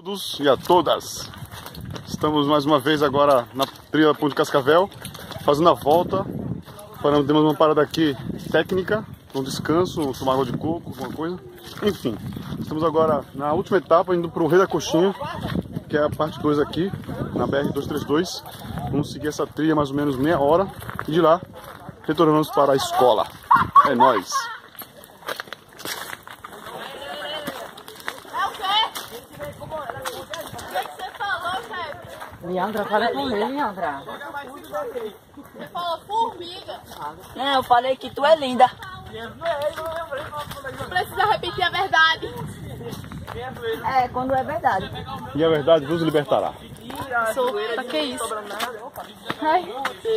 todos e a todas. Estamos mais uma vez agora na trilha Ponte Cascavel, fazendo a volta. Temos uma parada aqui técnica, um descanso, tomar água de coco, alguma coisa. Enfim, estamos agora na última etapa, indo para o Rei da Coxinha, que é a parte 2 aqui, na BR-232. Vamos seguir essa trilha mais ou menos meia hora e de lá retornamos para a escola. É nóis! Leandra, fala com ele, Leandra. Você falou formiga. Não, eu falei que tu é linda. Não precisa repetir a verdade. É, quando é verdade. E a verdade vos libertará. Sou. Pra que isso? Ai.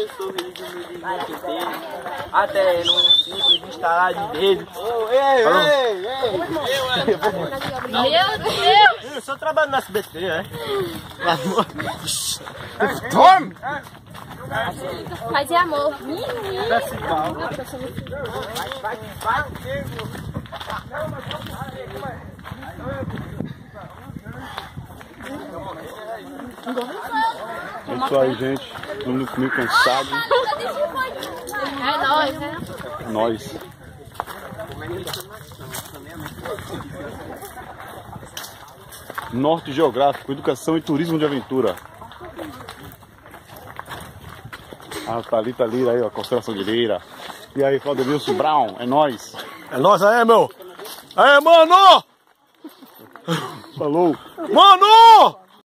Até no simples instalar de dedo. Meu Deus! Eu só trabalho no SBT, né? Tome! Paz e amor. É isso aí, gente. Estamos comigo cansado. É nóis, né? Nós. Norte Geográfico, Educação e Turismo de Aventura. A Thalita Lira aí, ó, Constelação de Lira. E aí, Claudelilson Brown, é nóis. É nóis aí, meu. Aí, mano! Falou. Mano!